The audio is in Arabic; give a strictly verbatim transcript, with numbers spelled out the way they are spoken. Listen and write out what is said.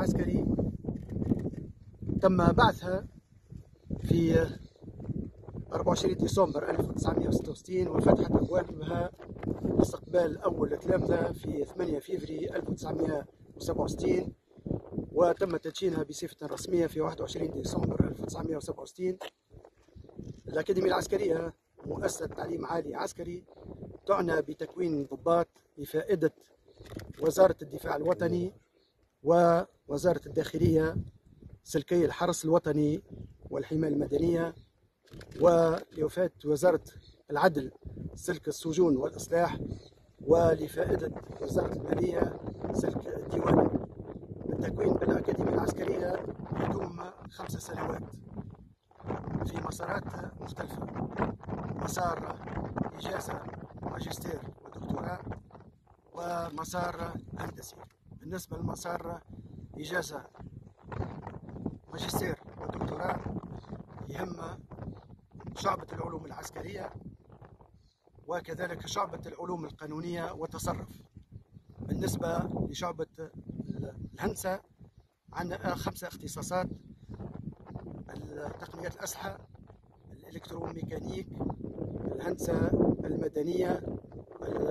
العسكري تم بعثها في أربعة وعشرين ديسمبر ألف وتسعمائة وستة وستين، وفتحت أبوابها لاستقبال أول تلامذة في ثمانية فبراير ألف وتسعمائة وسبعة وستين، وتم تدشينها بصفة رسمية في واحد وعشرين ديسمبر ألف وتسعمائة وسبعة وستين. الأكاديمية العسكرية مؤسسة تعليم عالي عسكري تعنى بتكوين ضباط لفائدة وزارة الدفاع الوطني ووزارة الداخلية، سلكي الحرس الوطني والحماية المدنية، ولوفاة وزارة العدل سلك السجون والإصلاح، ولفائدة وزارة المالية سلك الديوان. التكوين بالأكاديمية العسكرية يدوم خمس سنوات في مسارات مختلفة: مسار إجازة ماجستير ودكتوراه، ومسار هندسي. بالنسبة للمسار إجازة ماجستير ودكتوراه يهم شعبة العلوم العسكرية وكذلك شعبة العلوم القانونية والتصرف. بالنسبة لشعبة الهندسة عندنا خمسة اختصاصات: تقنيات الأسلحة، الإلكتروميكانيك، الهندسة المدنية،